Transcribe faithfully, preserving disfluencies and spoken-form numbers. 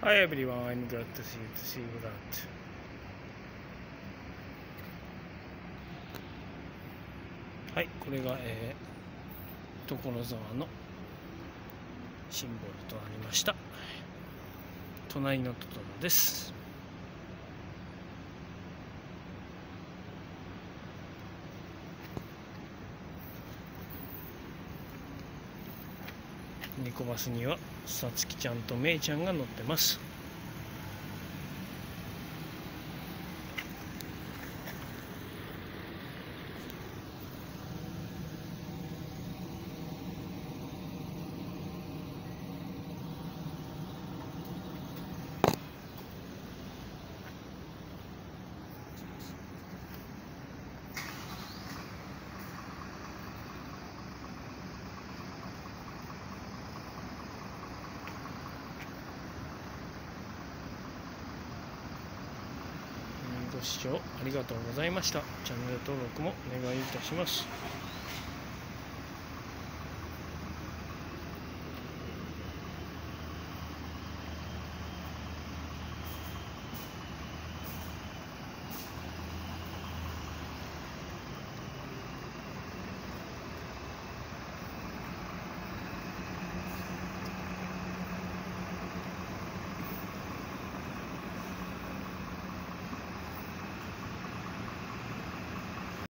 Hi everyone, I'm glad to see you to see you that. はい、これが、えー、所沢のシンボルとなりました。隣のトトロです。猫バスにはさつきちゃんとめいちゃんが乗ってます。ご視聴ありがとうございました。チャンネル登録もお願いいたします。